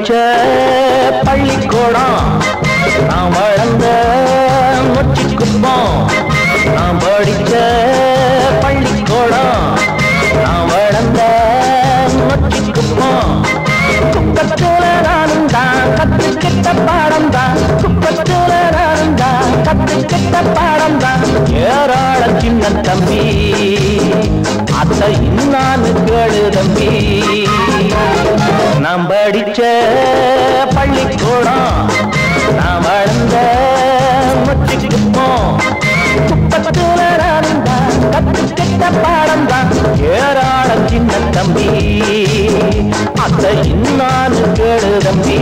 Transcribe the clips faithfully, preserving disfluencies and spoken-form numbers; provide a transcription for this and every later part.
படிச்ச பள்ளிக்கூடம் நான் வளர்ந்த மொச்சி குப்பம் நான் படிச்ச பள்ளிக்கூடம் நான் வளர்ந்த மொச்சி குப்பம் குப்பத்துல நானும் தான் கத்துக்கிட்ட பாடம் தான் குப்பத்துல நானும் தான் கத்துக்கிட்ட பாடம் தான் ஏராள சின்ன தம்பி அத்தை இன்னான்னு கேளு தம்பி நான் படிச்ச பள்ளிக்கூடம் நான் வளர்ந்த மொச்சி குப்பம் குப்பத்துல நானும் தான் கத்துக்கிட்ட பாடம் தான் ஏராள சின்ன தம்பி அத்தை இன்னான்னு கேளு தம்பி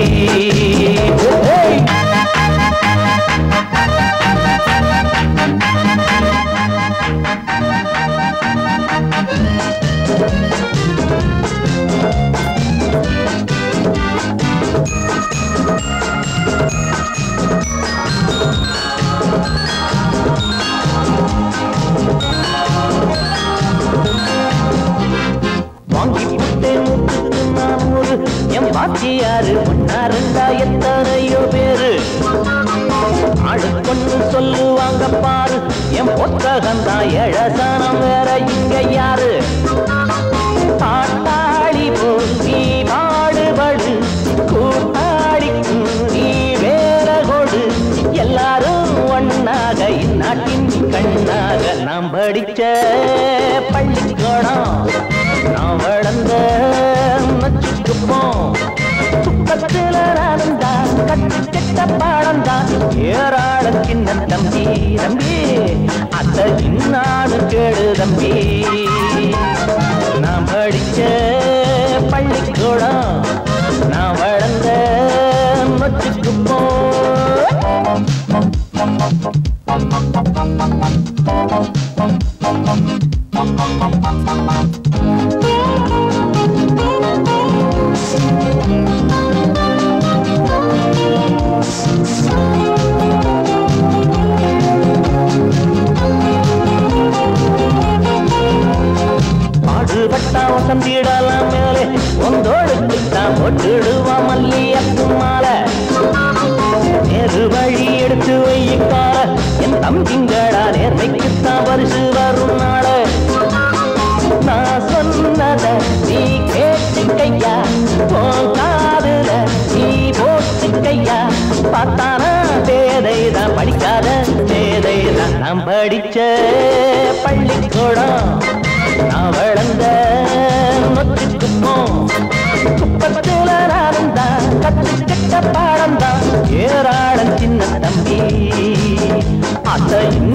யாரு ஒன்னா ரெண்டா எத்தனையோ பேரு ஆடு கொண்டு சொல்லுவாங்க பாரு என் புத்தகம் தான் ஏழசானம் வேற இங்க யாரு பாட்டாளி போல் நீ பாடுபடு கூட்டாளிக்கும் நீ வேற கொடு எல்லாரும் ஒன்னாக இந்நாட்டின் கண்ணாக நாம் படிச்ச பள்ளிக்கூடம் நான் வளர்ந்த நச்சுக்குப்போம் குப்பத்துல நானும் தான் கத்துக்கிட்ட பாடம் தான் ஏராள சின்ன தம்பி தம்பி அத்தை இன்னான்னு கேடு தம்பி நான் படிச்ச பள்ளிக்கூடம் நான் வளர்ந்த நச்சுக்குப்போம் பாடுபட்டா வசந்திடலாம் மேலே ஒன்றோடுக்குத்தான் போட்டுடுவா மல்லியப்பு மாலை நேரு வழி எடுத்து வைக்கால என் தம்பிங்களா நேர்மைக்குத்தான் பரிசு வரும் நாள நான் சொன்னத நீ கேட்டுக்கையா போகாதுல நீ போட்டுக்கையா பார்த்தானா பேதைதான் படிக்காத பேதைதான் நாம் படிச்ச பள்ளிக்கூடம் நான் வளர்ந்த நொச்சுக்குப்போம் குப்பத்துல நானும் தான் கத்துக்கிட்ட பாடம் தான் ஏராள சின்ன தம்பி அத்தை